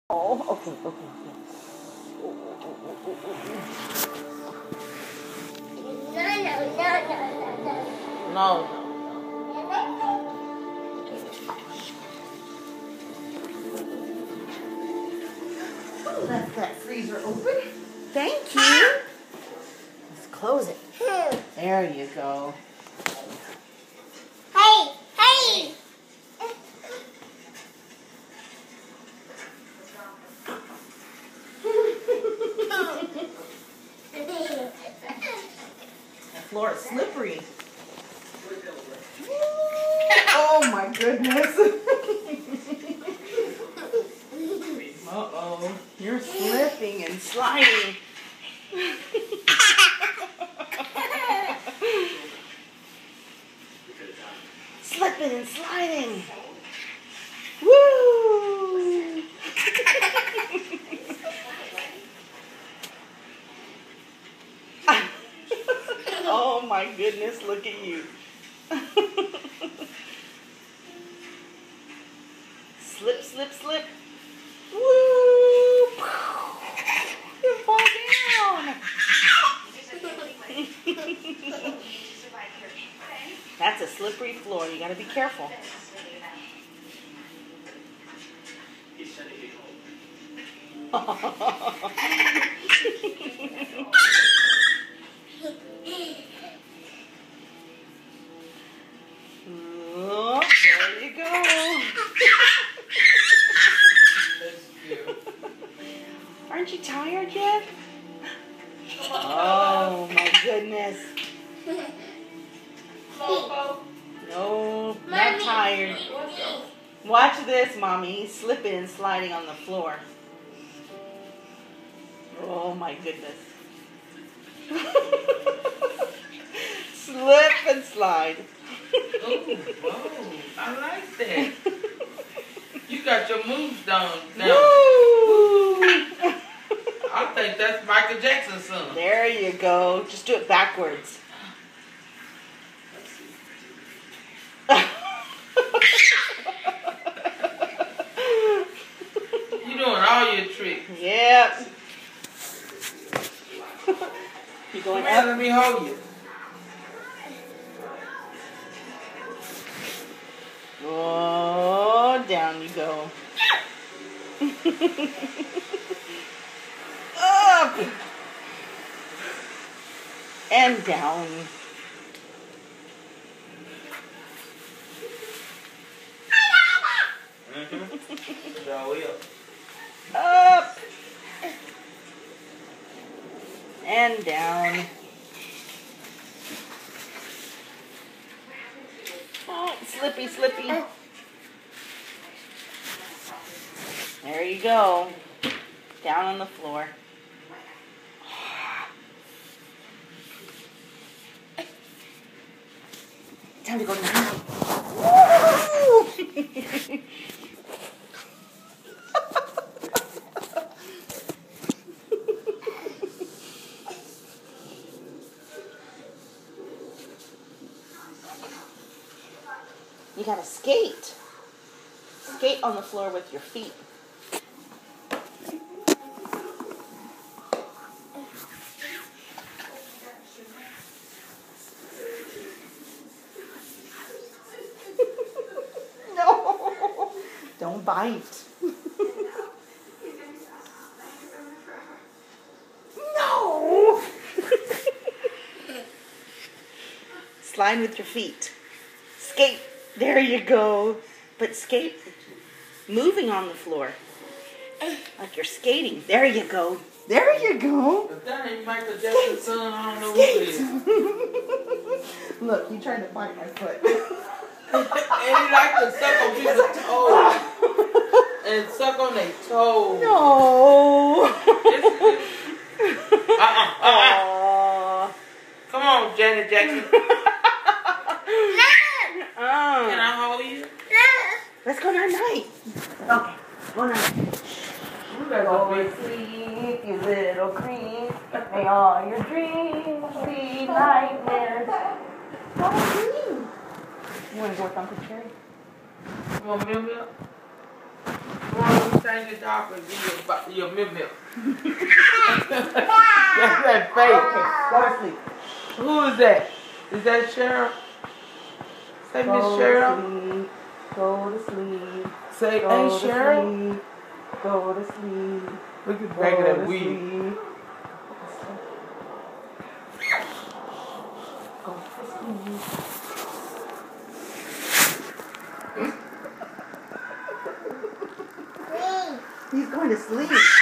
Oh, okay. No. Left that freezer open. Thank you. Let's close it. There you go. Hey! The floor is slippery. Oh my goodness. Uh-oh. You're slipping and sliding. Slipping and sliding. Woo! Oh my goodness, look at you. Slip, slip, slip. Woo! You fall down. That's a slippery floor. You gotta be careful. Oh, there you go. Aren't you tired yet? Oh my goodness. No, not tired. Watch this, Mommy. He's slipping and sliding on the floor. Oh my goodness. Slip and slide. Oh, I like that. You got your moves down now. Woo! I think that's Michael Jackson's son. There you go. Just do it backwards. You doing all your tricks. Yep. You going Come here, up? let me hold you. Oh, down you go. Up and down. Up and down. Oh, slippy, slippy. There you go. Down on the floor. Time to go now. You gotta skate. Skate on the floor with your feet. No, don't bite. No. Slide with your feet. Skate. There you go. But skate moving on the floor. Like you're skating. There you go. There you go. If that ain't Michael Jackson's son, I don't know who it is. Look, you tried to bite my foot. And he like to suck on people's toes. And suck on their toes. No. Aww. Come on, Janet Jackson. Can I hold you? Let's go night-night. Okay, go night. Go to sleep, you little cream. May all your dreams be nightmares. Oh, cream. You want to go with Uncle Cherry? You want milk? change your diaper and give your milk. That's that face. Go to sleep. Who is that? Is that Cheryl? Say Miss Cheryl. Go to sleep. Say, hey Cheryl. Go to sleep. Look at the back of that weed. Go to sleep. He's going to sleep.